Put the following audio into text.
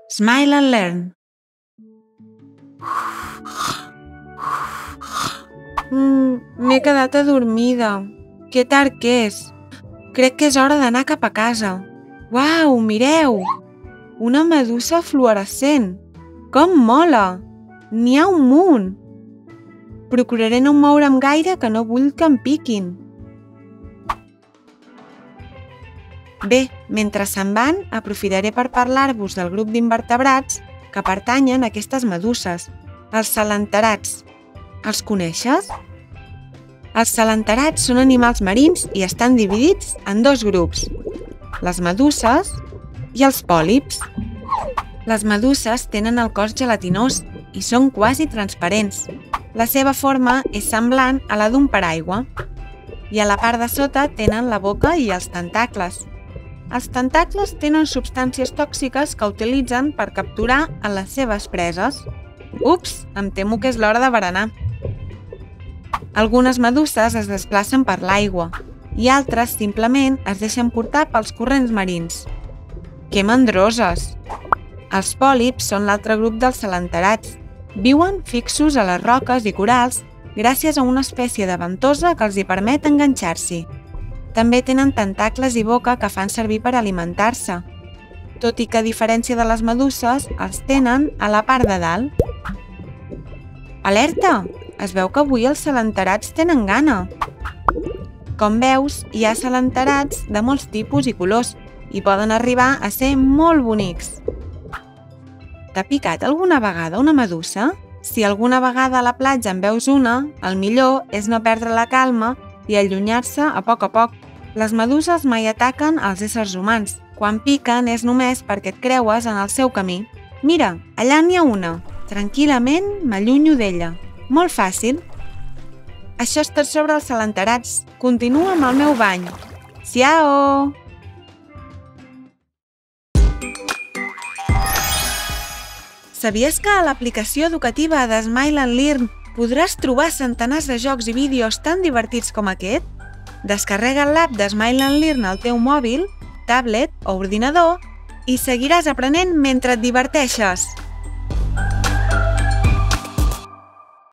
Smile and Learn. M'he quedat adormida. Que tard que és. Crec que és hora d'anar cap a casa. Uau, mireu! Una medusa fluorescent. Com mola! N'hi ha un munt. Procuraré no moure'm gaire, que no vull que em piquin. Bé, mentre se'n van, aprofitaré per parlar-vos del grup d'invertebrats que pertanyen a aquestes meduses, els coelenterats. Els coneixes? Els coelenterats són animals marins i estan dividits en dos grups, les meduses i els pòlips. Les meduses tenen el cos gelatinós i són quasi transparents. La seva forma és semblant a la d'un paraigua i a la part de sota tenen la boca i els tentacles. Els tentacles tenen substàncies tòxiques que utilitzen per capturar a les seves preses. Ups, em temo que és l'hora de berenar. Algunes meduses es desplacen per l'aigua i altres simplement es deixen portar pels corrents marins. Que mandroses! Els pòlips són l'altre grup dels coelenterats. Viuen fixos a les roques i corals gràcies a una espècie de ventosa que els hi permet enganxar-s'hi. També tenen tentacles i boca que fan servir per alimentar-se, tot i que a diferència de les meduses, els tenen a la part de dalt. Alerta! Es veu que avui els coelenterats tenen gana. Com veus, hi ha coelenterats de molts tipus i colors i poden arribar a ser molt bonics. T'ha picat alguna vegada una medusa? Si alguna vegada a la platja en veus una, el millor és no perdre la calma i allunyar-se a poc. Les meduses mai ataquen els éssers humans. Quan piquen és només perquè et creues en el seu camí. Mira, allà n'hi ha una. Tranquil·lament m'allunyo d'ella. Molt fàcil. Això és tot sobre els coelenterats. Continuo amb el meu bany. Ciao! Sabies que a l'aplicació educativa de Smile and Learn podràs trobar centenars de jocs i vídeos tan divertits com aquest? Descarrega l'app de Smile and Learn al teu mòbil, tablet o ordinador i seguiràs aprenent mentre et diverteixes.